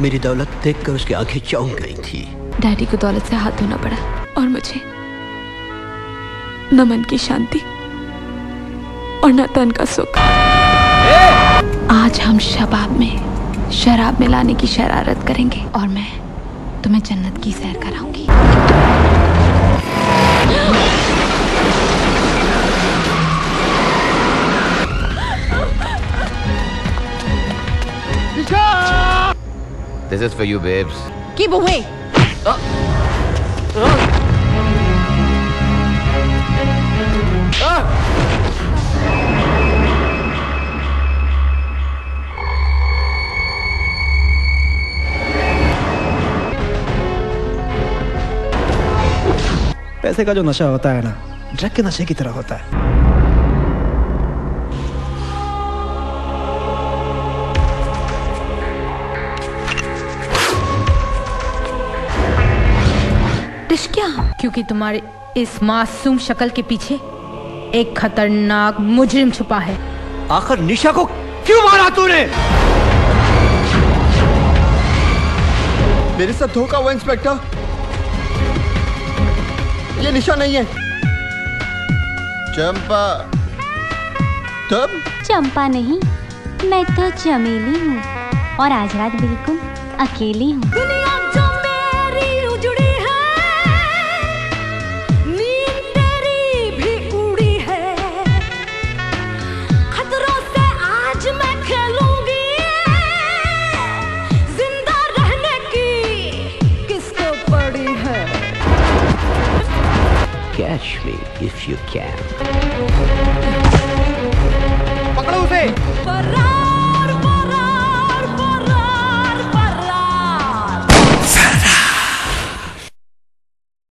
मेरी दौलत देखकर उसकी आंखें चौंक गई थी। डैडी को दौलत से हाथ धोना पड़ा और मुझे न मन की शांति और न तन का सुख। आज हम शबाब में शराब मिलाने की शरारत करेंगे और मैं तुम्हें जन्नत की सैर कराऊंगी। This is for you, babes. Keep away. पैसे का जो नशा होता है ना, ड्रग के नशे की तरह होता है। क्या? क्योंकि तुम्हारे इस मासूम शक्ल के पीछे एक खतरनाक मुजरिम छुपा है। आखिर निशा को क्यों मारा तूने? मेरे साथ धोखा हुआ इंस्पेक्टर। ये निशा नहीं है। चंपा। तुम? चंपा नहीं, मैं तो चमेली हूँ और आज रात बिल्कुल अकेली हूँ। Catch me if you can. पकड़ो उसे।